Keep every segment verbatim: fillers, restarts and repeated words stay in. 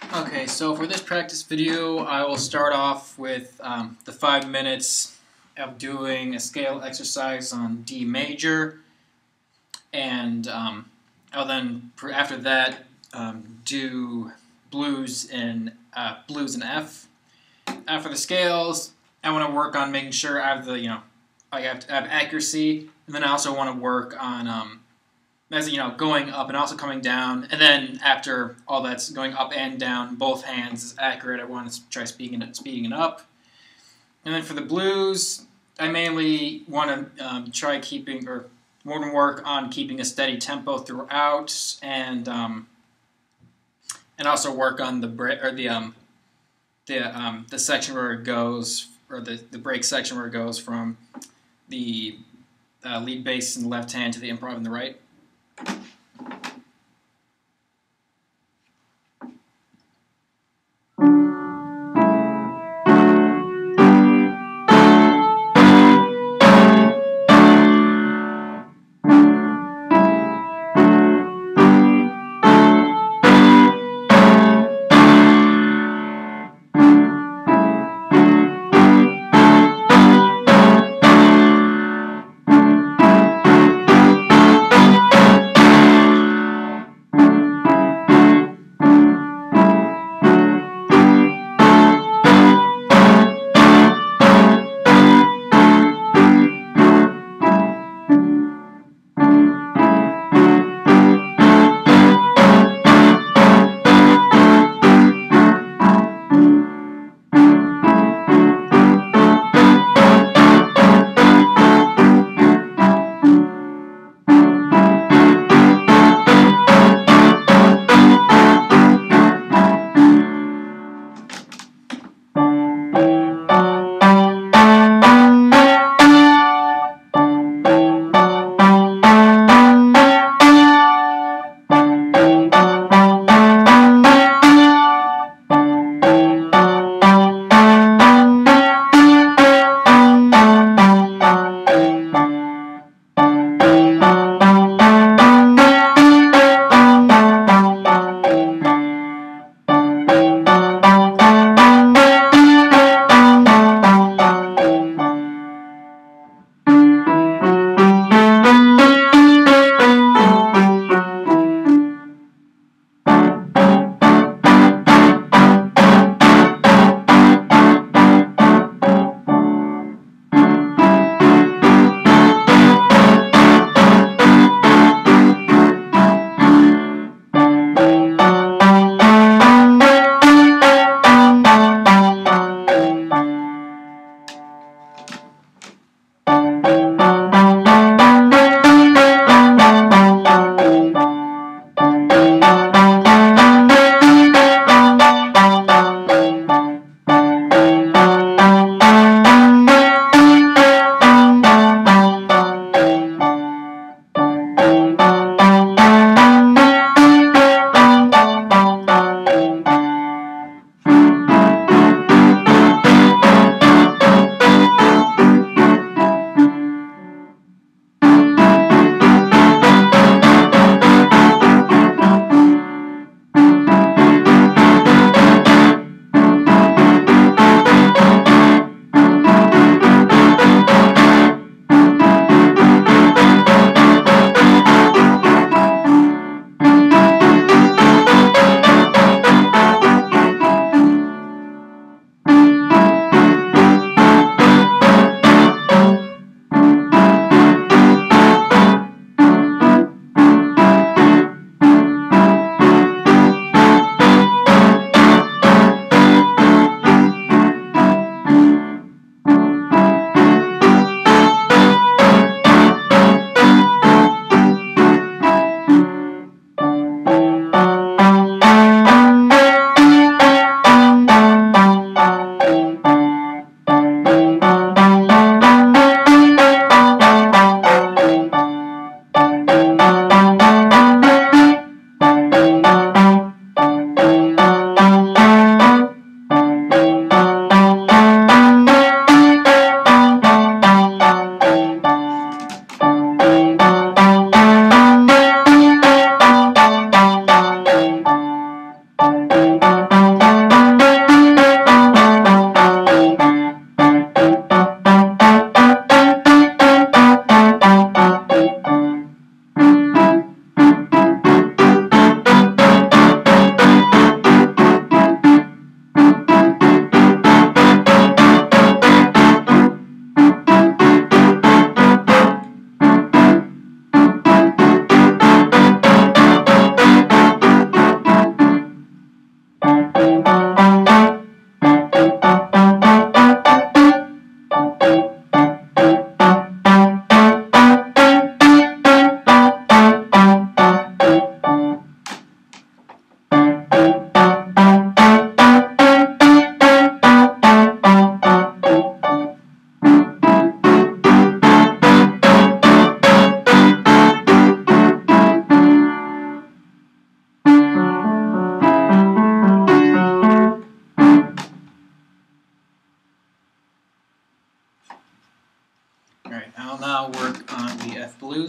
Okay, so for this practice video, I will start off with um, the five minutes of doing a scale exercise on D major, and um, I'll then, after that, um, do blues in uh, blues in F. Uh, for the scales, I want to work on making sure I have the, you know, I have to have accuracy, and then I also want to work on um, as you know, going up and also coming down, and then after all that's going up and down, both hands is accurate. I want to try speeding it, speeding it up. And then for the blues, I mainly want to um, try keeping, or want to work on keeping a steady tempo throughout, and um, and also work on the break or the um the um the section where it goes, or the the break section where it goes from the uh, lead bass in the left hand to the improv in the right.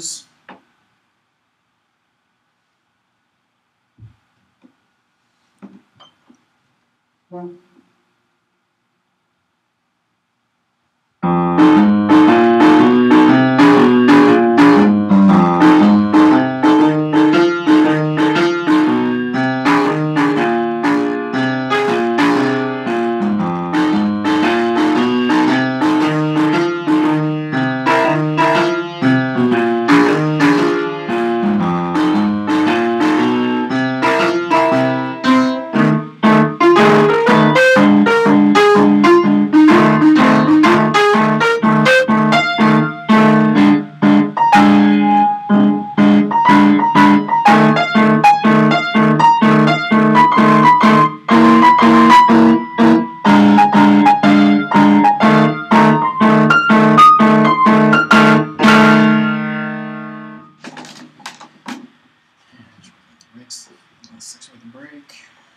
close. One. Mix six with a break.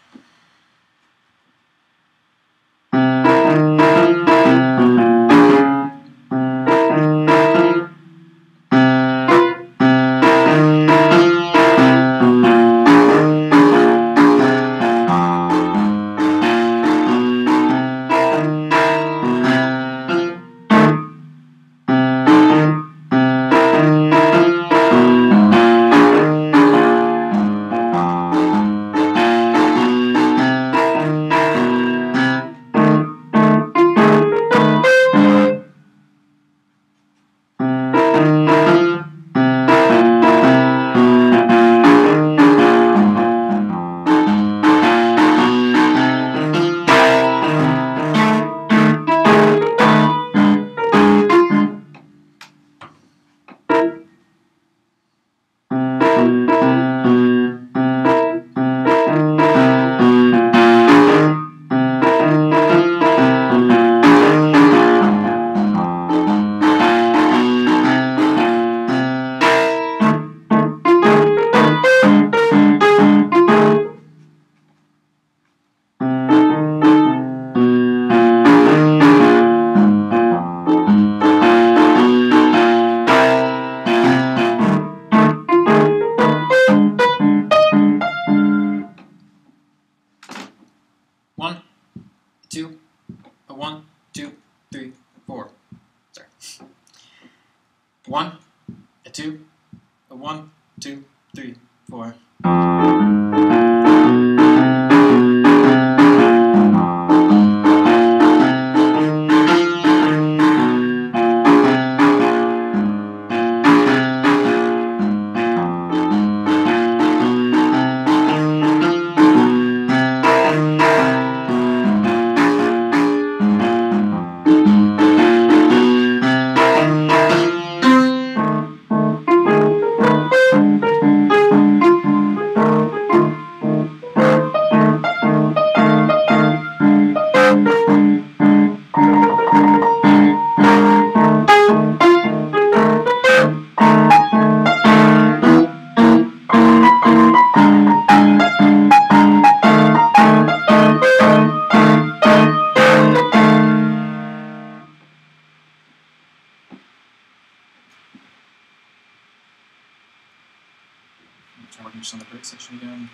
One, two, a one, two, three, four. Sorry. One, a two, a one, two, three, four. Try working just on the break section again.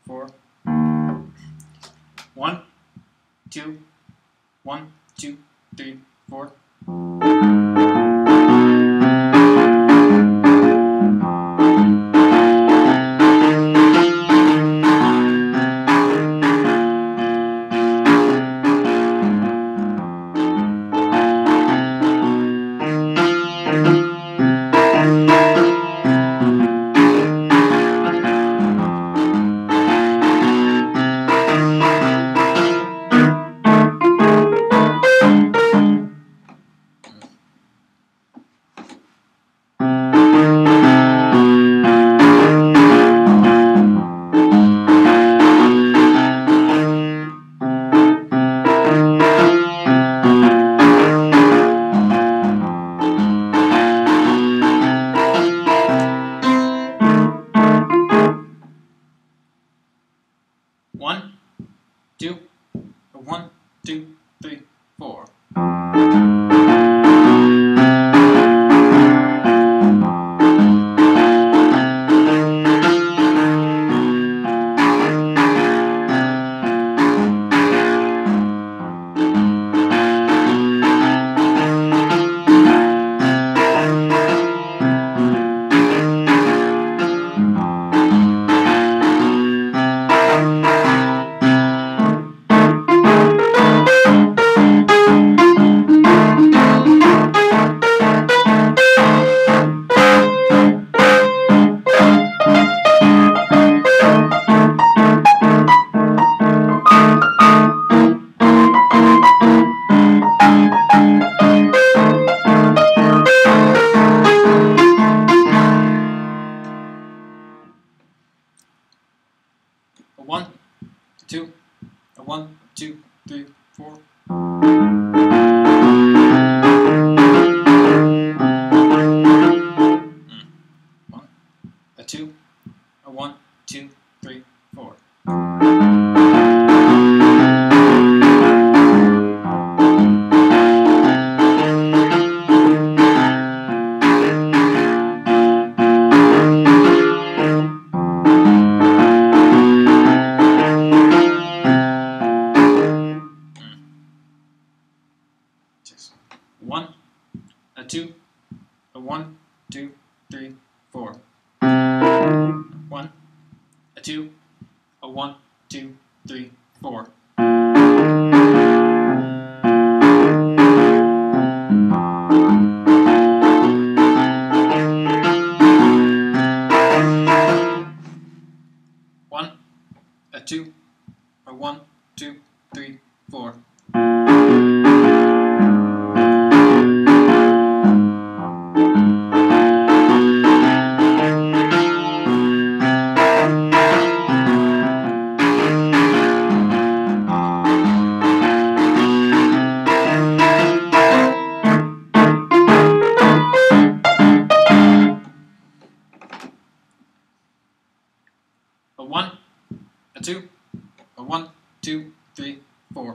four. One, two, one, two, three, four. One, two, one, two, three, four. A one, a two, a one, two, three, four. Mm. One, a two, a one, two, three, four. One, a two, a one, two, three, four. One, a two, a one, two, three, four. One, a two, a one, two, three, four. A one, a two, a one, two, three, four.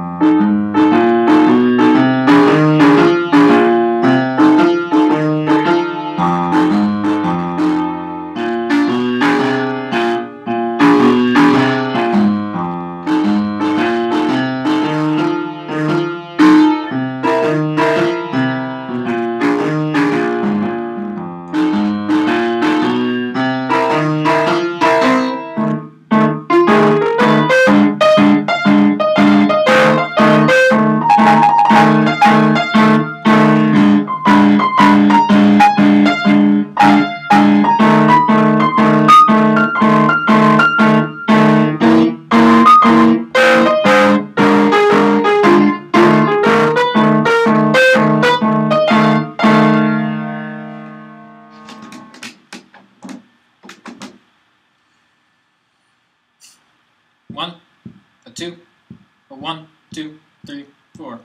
One, a two, a one, two, three, four.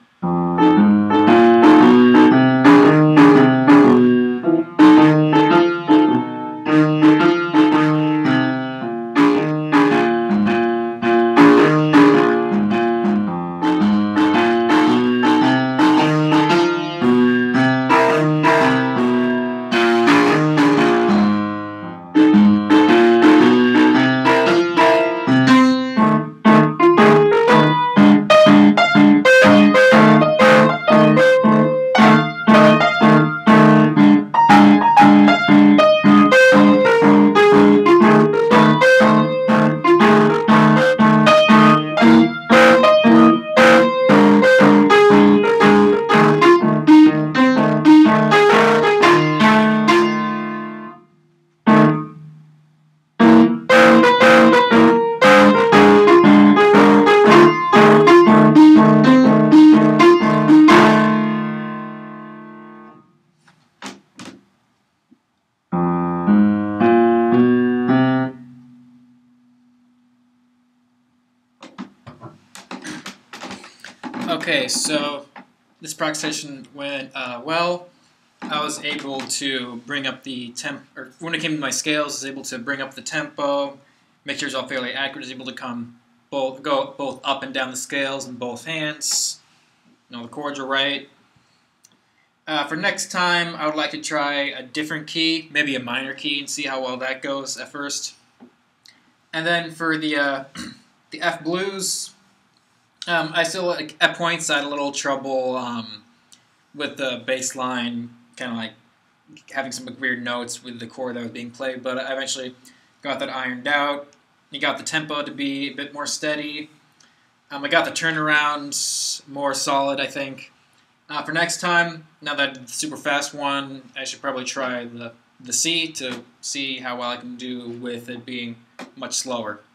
Okay, so this practice session went uh, well. I was able to bring up the temp, or when it came to my scales, I was able to bring up the tempo, make sure it's all fairly accurate. I was able to come both go both up and down the scales in both hands. You know, the chords are right. Uh, for next time, I would like to try a different key, maybe a minor key, and see how well that goes at first. And then for the uh, the F blues, um, I still like, at points I had a little trouble um, with the bass line, kind of like having some weird notes with the chord that was being played. But I eventually got that ironed out. You got the tempo to be a bit more steady. Um, I got the turnaround more solid, I think. Uh, for next time, now that I did the super fast one, I should probably try the, the C to see how well I can do with it being much slower.